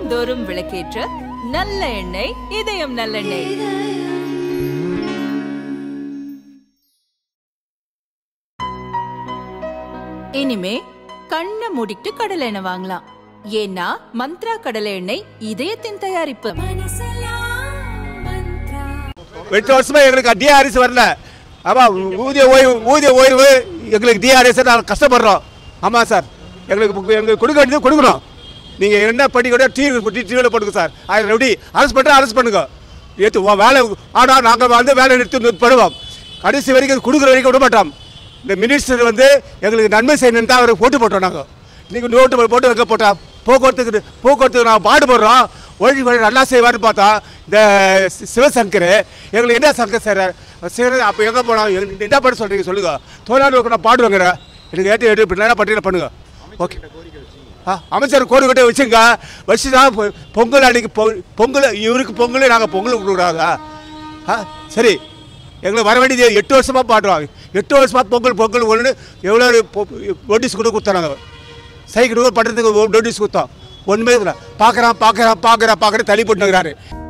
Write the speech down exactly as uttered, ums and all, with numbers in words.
இல்லந்தோறும் விளக்கேற்ற நல்ல எண்ணெய் இதயம் நல்லெண்ணெய். இனிமே கண்ணை மூடிட்டு கடலை எண்ணெய் வாங்கலாம். ஏன்னா மந்த்ரா கடலை எண்ணெய் இதயத்தின் தயாரிப்பு. எட்டு வருஷமா எங்களுக்கு டிஆர்எஸ் வரல. ஆமா, ஊதிய ஓய்வு ஊதிய ஓய்வு எங்களுக்கு டிஆர்எஸ் நாங்கள் கஷ்டப்படுறோம். ஆமாம் சார், எங்களுக்கு எங்களுக்கு கொடுக்க வேண்டியது கொடுக்கணும். நீங்கள் என்ன பண்ணி கூட டிவி டிவியில் போட்டுங்க சார். அது எப்படி அரசு பண்ணுற அரசு பண்ணுங்க. ஏற்று வேலை ஆனால் நாங்கள் வந்து வேலை நிறுத்தி பண்ணுவோம். கடைசி வரைக்கும் கொடுக்குற வரைக்கும் விட மாட்டோம். இந்த மினிஸ்டர் வந்து எங்களுக்கு நன்மை செய்யணுன்னு தான் அவருக்கு போட்டு போட்டோம். நாங்கள் நீங்கள் நோட்டு போட்டு வைக்க போட்டோம். போக்குவரத்துக்கு போக்குவரத்துக்கு நாங்கள் பாடுபடுறோம். ஒழி வழி நல்லா செய்வார்னு பார்த்தா இந்த சிவசங்கர் எங்களுக்கு என்ன சங்கர் சார் சரி. அப்போ எங்கே போனோம் என்ன பண்ண சொல்கிறீங்க சொல்லுங்கள். தொழிலாளர்களுக்கு நான் பாடுவாங்க. எனக்கு ஏற்ற ஏற்று இப்படி நேரம் பட்டியலில் பண்ணுங்க. ஓகே. ஆ அமைச்சர் கோடு கட்டை வச்சுங்க. வச்சு தான் பொங்கல் அன்றைக்கி பொ பொங்கல் இவருக்கு பொங்கல் நாங்கள் பொங்கல் கொடுக்குறாங்க. ஆ சரி, எங்களுக்கு வர வேண்டியது எட்டு வருஷமாக பாடுவாங்க. எட்டு வருஷமாக பொங்கல் பொங்கல் ஒன்று எவ்வளோ நோட்டீஸ் கூட கொடுத்தாங்க. சைக்கிள் பண்ணுறதுக்கு நோட்டீஸ் கொடுத்தோம். ஒன்றுமே பார்க்குறான் பார்க்குறான் பார்க்குறான் பார்க்குறேன் தள்ளி போட்டுக்கிறாரு.